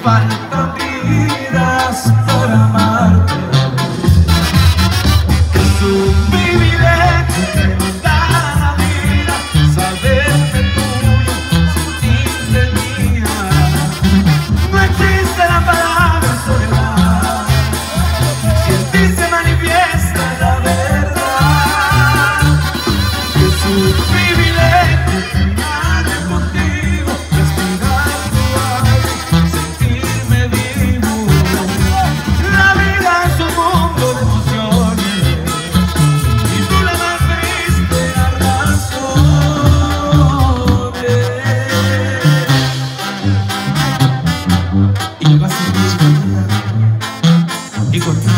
faltan vidas para amarte. Es un privilegio que nos da la vida, saberte tuyo, sentirte mía. No existe la palabra soledad, si en ti se manifiesta la verdad. Es un privilegio caminar contigo, respirar tu aire, sentirme vivo. La vida es un mundo de emociones y tú la más triste las razones. Y yo vas a sentir contigo y contigo.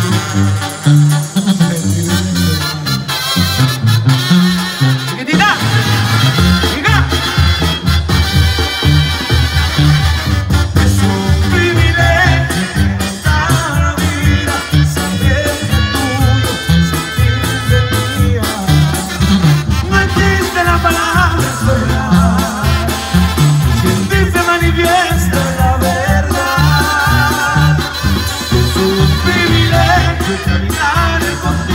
Manifiesta la verdad, es un privilegio caminar contigo.